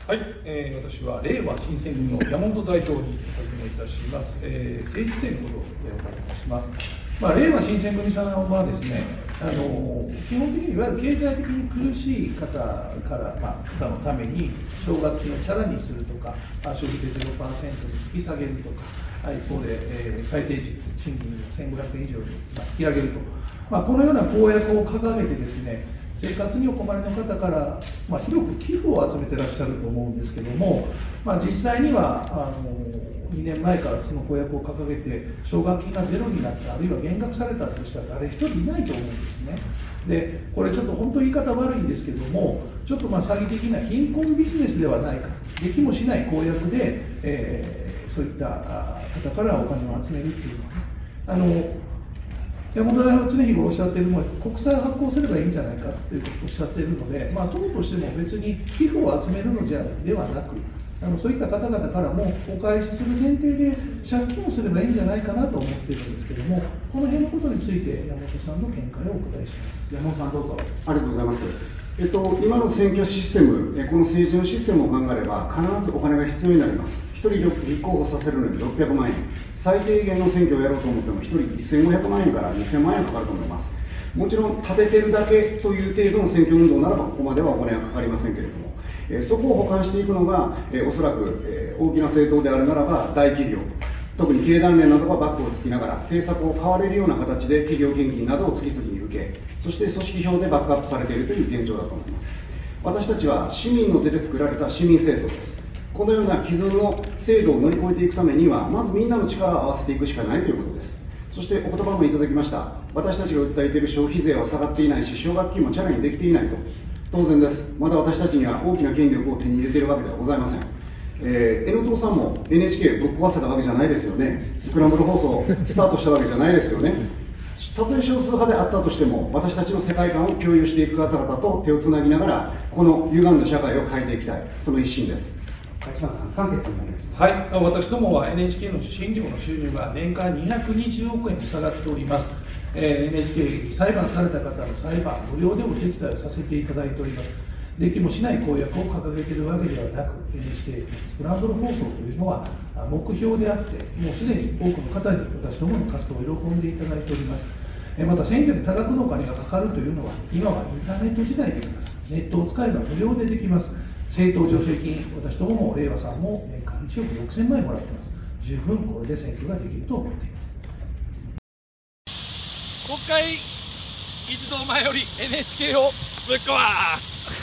はい、私は令和新選組の山本代表にお尋ねいたします。政治性のことをお伺いします。令和新選組さんはですね、基本的にいわゆる経済的に苦しい方から、方のために奨学金をチャラにするとか、消費税 0% に引き下げるとか、一方で、最低賃金を1500円以上に引き上げると、このような公約を掲げてですね、生活にお困りの方から、広く寄付を集めてらっしゃると思うんですけども、実際には2年前からその公約を掲げて、奨学金がゼロになった、あるいは減額されたとしたら、誰一人いないと思うんですね。で、これちょっと本当言い方悪いんですけども、ちょっと詐欺的な貧困ビジネスではないか、できもしない公約で、そういった方からお金を集めるっていうのはね、山本代表は常日頃おっしゃっているのは、国債を発行すればいいんじゃないかということをおっしゃっているので、党としても別に寄付を集めるのではなく、そういった方々からもお返しする前提で借金をすればいいんじゃないかなと思っているんですけれども、この辺のことについて山本さんの見解をお伺いします。 山本さん、どうぞ。ありがとうございます。今の選挙システム、この政治のシステムを考えれば、必ずお金が必要になります。1人立候補させるのに600万円、最低限の選挙をやろうと思っても、1人1500万円から2000万円かかると思います。もちろん、立ててるだけという程度の選挙運動ならば、ここまではお金はかかりませんけれども、そこを補完していくのが、おそらく、大きな政党であるならば、大企業、特に経団連などがバックをつきながら、政策を買われるような形で企業献金などを次々に受け、そして組織票でバックアップされているという現状だと思います。私たちは市民の手で作られた市民政党です。このような既存の制度を乗り越えていくためには、まずみんなの力を合わせていくしかないということです。そしてお言葉もいただきました。私たちが訴えている消費税は下がっていないし、奨学金もチャラにできていないと。当然です。まだ私たちには大きな権力を手に入れているわけではございません。N 党さんも NHK ぶっ壊せたわけじゃないですよね。スクランブル放送スタートしたわけじゃないですよね。たとえ少数派であったとしても、私たちの世界観を共有していく方々と手をつなぎながら、この歪んだ社会を変えていきたい、その一心です。 島田さん、簡潔にお願いします。 はい、私どもは NHK の受信料の収入が年間220億円に下がっております。NHK に裁判された方の裁判、無料でお手伝いをさせていただいております。できもしない公約を掲げているわけではなく、NHK スクランブル放送というのは目標であって、もうすでに多くの方に私どもの活動を喜んでいただいております。また選挙に多額のお金がかかるというのは、今はインターネット時代ですから、ネットを使えば無料でできます。政党助成金、私どもも令和さんも年間1億6000万円もらっています。十分これで選挙ができると思っています。 国会議事堂前より NHK をぶっ壊す。